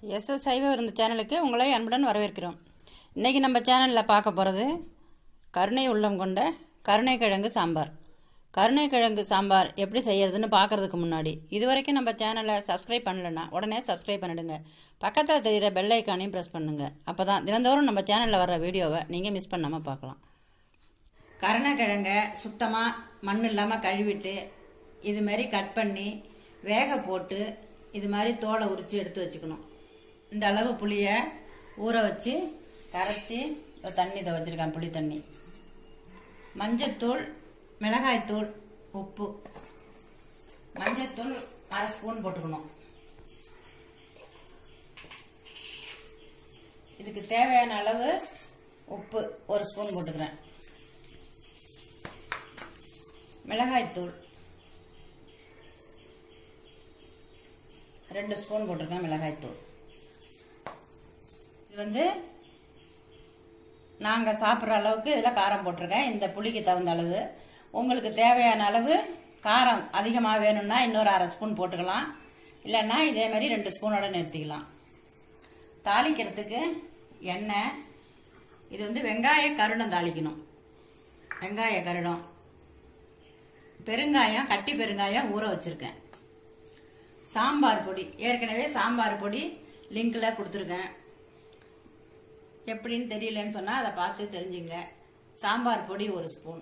SS சைவ விருந்து சேனலுக்கு உங்களை அன்புடன் வரவேற்கிறோம். இன்றைக்கி நம்ம சேனலில் பார்க்க போகிறது கருணை உள்ளம் கொண்ட கருணைக்கிழங்கு சாம்பார். கருணைக்கிழங்கு சாம்பார் எப்படி செய்யறதுன்னு பார்க்குறதுக்கு முன்னாடி இதுவரைக்கும் நம்ம சேனலை சப்ஸ்கிரைப் பண்ணலைன்னா உடனே சப்ஸ்கிரைப் பண்ணிடுங்க. பக்கத்தில் தெரிகிற பெல் ஐக்கானையும் ப்ரெஸ் பண்ணுங்கள். அப்போ தான் தினந்தோறும் நம்ம சேனலில் வர்ற வீடியோவை நீங்கள் மிஸ் பண்ணாமல் பார்க்கலாம். கருணைக்கிழங்கை சுத்தமாக மண் இல்லாமல் கழுவிட்டு இதுமாரி கட் பண்ணி வேக போட்டு இது மாதிரி தோலை உரித்து எடுத்து வச்சுக்கணும். இந்த அளவு புளியை ஊற வச்சு கரைச்சி தண்ணி இதை வச்சுருக்கேன், புளி தண்ணி. மஞ்சத்தூள், மிளகாய்த்தூள், உப்பு. மஞ்சத்தூள் 1/2 ஸ்பூன் போட்டுக்கணும். இதுக்கு தேவையான அளவு உப்பு 1 ஸ்பூன் போட்டுக்கிறேன். மிளகாய்த்தூள் 2 ஸ்பூன் போட்டிருக்கேன். மிளகாய்த்தூள் இது நாங்கள் சாப்பிட்ற அளவுக்கு இதில் காரம் போட்டிருக்கேன். இந்த புளிக்கு தகுந்த அளவு. உங்களுக்கு தேவையான அளவு காரம் அதிகமாக வேணும்னா இன்னொரு 1/2 ஸ்பூன் போட்டுக்கலாம். இல்லைன்னா இதே மாதிரி 2 ஸ்பூனோட நிறுத்திக்கலாம். தாளிக்கிறதுக்கு எண்ணெய். இது வெங்காய கருடம் தாளிக்கணும். வெங்காய கருடம், பெருங்காயம், கட்டி பெருங்காயம் ஊற வச்சிருக்கேன். சாம்பார் பொடி, ஏற்கனவே சாம்பார் பொடி லிங்க்ல கொடுத்துருக்கேன். எப்படின்னு தெரியலன்னு சொன்னா அதை பார்த்து தெரிஞ்சுங்க. சாம்பார் பொடி 1 ஸ்பூன்.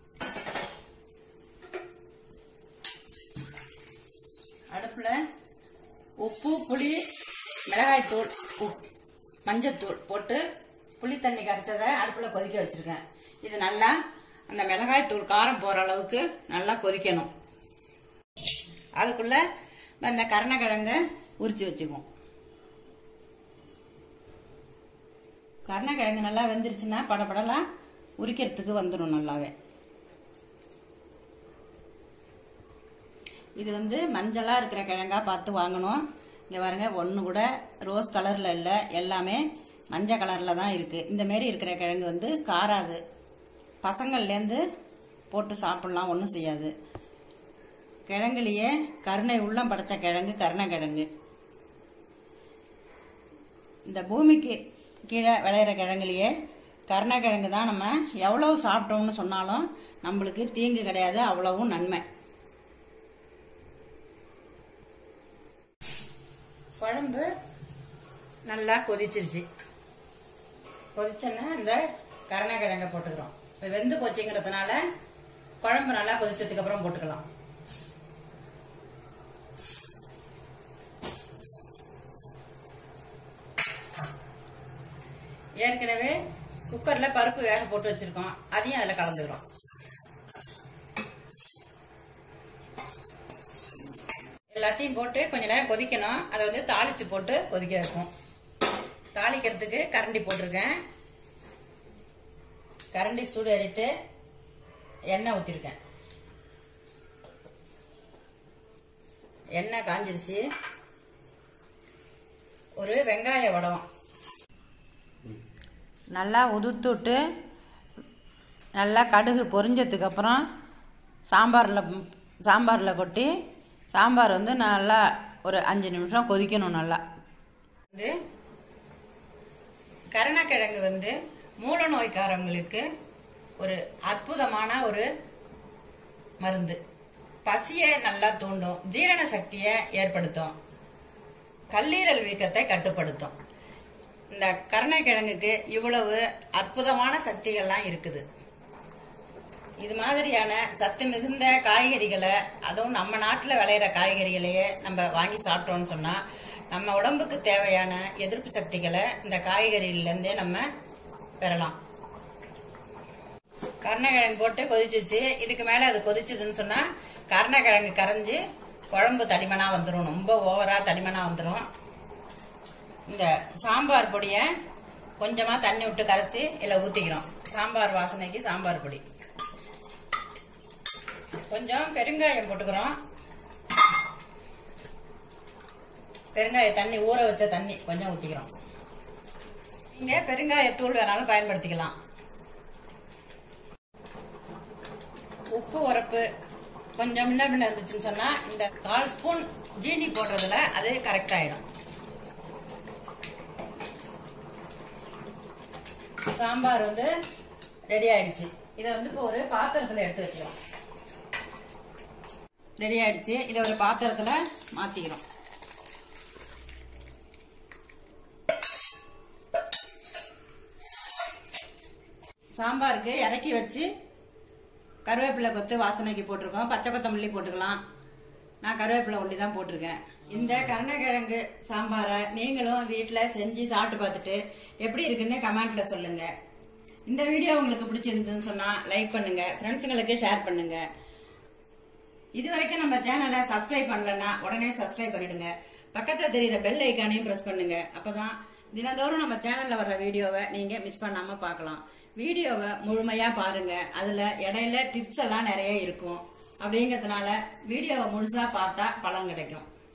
அடுப்புல உப்பு, புளி, மிளகாய்த்தூள், மஞ்சத்தூள் போட்டு புளி தண்ணி கரைச்சதை அடுப்புல கொதிக்க வச்சிருக்கேன். இது நல்லா அந்த மிளகாய்த்தூள் காரம் போற அளவுக்கு நல்லா கொதிக்கணும். அதுக்குள்ள இந்த கருணைக்கிழங்க உரிச்சு வச்சுக்குவோம். கருணைக்கிழங்கு நல்லா வெந்துருச்சுன்னா படப்படலாம் உரிக்கிறதுக்கு வந்துடும் நல்லாவே. இது மஞ்சளா இருக்கிற கிழங்கா பார்த்து வாங்கணும். இங்க பாருங்க, ஒன்னு கூட ரோஸ் கலர்ல இல்ல, எல்லாமே மஞ்சள் கலர்ல தான் இருக்கு. இந்த மாதிரி இருக்கிற கிழங்கு காராது. பசங்கள்ல இருந்து போட்டு சாப்பிடலாம், ஒன்றும் செய்யாது. கிழங்குலயே கருணை உள்ளம் படைச்ச கிழங்கு கருணைக்கிழங்கு. இந்த பூமிக்கு கீழே விளையிற கிழங்குலயே கருணைக்கிழங்கு தான் நம்ம எவ்வளவு சாப்பிட்டோம்னு சொன்னாலும் நம்மளுக்கு தீங்கு கிடையாது, அவ்வளவும் நன்மை. குழம்பு நல்லா கொதிச்சிருச்சு. கொதிச்சோன்னா இந்த கருணைக்கிழங்க போட்டுக்கிறோம். வெந்து போச்சுங்கிறதுனால குழம்பு நல்லா கொதிச்சதுக்கு அப்புறம் போட்டுக்கலாம். ஏற்கனவே குக்கர்ல பருப்பு வேக போட்டு வச்சிருக்கோம், அதையும் அதுல கலந்துக்கிறோம். எல்லாத்தையும் போட்டு கொஞ்ச நேரம் கொதிக்கணும். அதை தாளிச்சு போட்டு கொதிக்க வைப்போம். தாளிக்கிறதுக்கு கரண்டி போட்டிருக்கேன். கரண்டி சூடு ஏறிட்டு எண்ணெய் ஊத்திருக்கேன். எண்ணெய் காஞ்சிருச்சு. ஒரு வெங்காய வடம் நல்லா உதுத்துட்டு நல்லா கடுகு பொரிஞ்சதுக்கு அப்புறம் சாம்பாரில் கொட்டி சாம்பார் நல்லா ஒரு 5 நிமிஷம் கொதிக்கணும். நல்லா கருணைக்கிழங்கு மூல நோய்க்காரங்களுக்கு ஒரு அற்புதமான ஒரு மருந்து. பசியை நல்லா தூண்டும், ஜீரண சக்தியை ஏற்படுத்தும், கல்லீரல் வீக்கத்தை கட்டுப்படுத்தும். இந்த கருணைக்கிழங்குக்கு இவ்வளவு அற்புதமான சக்திகள்லாம் இருக்குது. இது மாதிரியான சத்து மிகுந்த காய்கறிகளை, அதுவும் நம்ம நாட்டில் விளையிற காய்கறிகளையே நம்ம வாங்கி சாப்பிட்டோம்னு சொன்னா நம்ம உடம்புக்கு தேவையான எதிர்ப்பு சக்திகளை இந்த காய்கறியிலிருந்தே நம்ம பெறலாம். கருணைக்கிழங்கு போட்டு கொதிச்சிச்சு. இதுக்கு மேல அது கொதிச்சதுன்னு சொன்னா கருணைக்கிழங்கு கரைஞ்சு குழம்பு தடிமனா வந்துடும், ரொம்ப ஓவரா தடிமனா வந்துடும். இந்த சாம்பார் பொடிய கொஞ்சமா தண்ணி விட்டு கரைச்சி இதுல ஊத்திக்கிறோம். சாம்பார் வாசனைக்கு சாம்பார் பொடி. கொஞ்சம் பெருங்காயம் போட்டுக்கிறோம். பெருங்காய தண்ணி, ஊற வச்ச தண்ணி கொஞ்சம் ஊத்திக்கிறோம். நீங்க பெருங்காயத்தூள் வேணாலும் பயன்படுத்திக்கலாம். உப்பு, உரப்பு கொஞ்சம் முன்ன பின்ன இருந்துச்சுன்னு சொன்னா இந்த 1/4 ஸ்பூன் ஜீனி போடுறதுல அது கரெக்ட் ஆயிடும். சாம்பார் வந்து ரெடி ஆயிடுச்சு. இதை வந்து இப்போ ஒரு பாத்திரத்துல எடுத்து வச்சுக்கலாம். ரெடி ஆயிடுச்சு. இதை ஒரு பாத்திரத்துல மாத்திக்கிறோம். சாம்பாருக்கு இறக்கி வச்சு கருவேப்பிலை கொத்து வாசனைக்கு போட்டிருக்கோம். பச்சை கொத்தமல்லி போட்டுக்கலாம். நான் கருவேப்பிலை ஒண்டி தான் போட்டிருக்கேன். இந்த கருணைக்கிழங்கு சாம்பாரை நீங்களும் வீட்டுல செஞ்சு சாப்பிட்டு பார்த்துட்டு எப்படி இருக்குன்னு கமெண்ட்ல சொல்லுங்க. இந்த வீடியோ உங்களுக்கு பிடிச்சிருந்துன்னு சொன்னா லைக் பண்ணுங்க, ஃப்ரெண்ட்ஸுங்களுக்கு ஷேர் பண்ணுங்க. இது வரைக்கும் நம்ம சேனலை சப்ஸ்கிரைப் பண்ணலன்னா உடனே சப்ஸ்கிரைப் பண்ணிடுங்க. பக்கத்துல தெரியுற பெல் ஐக்கானையும் பிரஸ் பண்ணுங்க. அப்பதான் தினந்தோறும் நம்ம சேனல்ல வர்ற வீடியோவை நீங்க மிஸ் பண்ணாம பார்க்கலாம். வீடியோவை முழுமையா பாருங்க. அதுல இடையில டிப்ஸ் எல்லாம் நிறைய இருக்கும். அப்படிங்கறதுனால வீடியோவை முழுசா பார்த்தா பலன் கிடைக்கும்.